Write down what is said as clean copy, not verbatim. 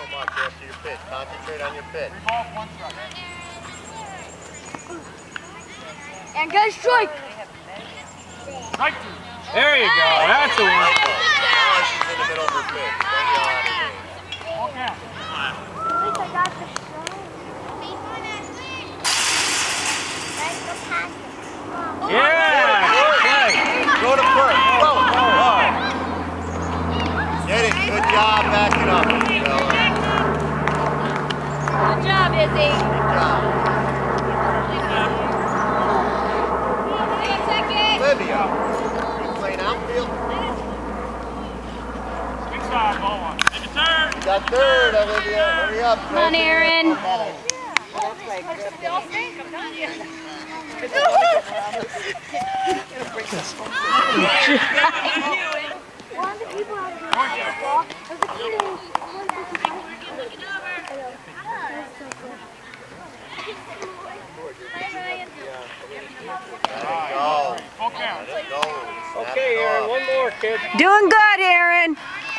so much after your pitch. Concentrate on your pitch. 3 balls, 1 strike. And get a strike. Strike 2. There you go. That's the one. Oh, she's in the middle of her pitch. Ball count. I think I got the strike. Yeah. Good play. Go to first. Go. Get it. Good job backing up, fella. Good job, Izzy. Good job. Olivia, you playing outfield? Inside, ball 1. Take a turn. You got third, Olivia. Hurry up. Come on, Erin. Go. Ball count. Go. Okay, Erin. One more, kid. Doing good, Erin.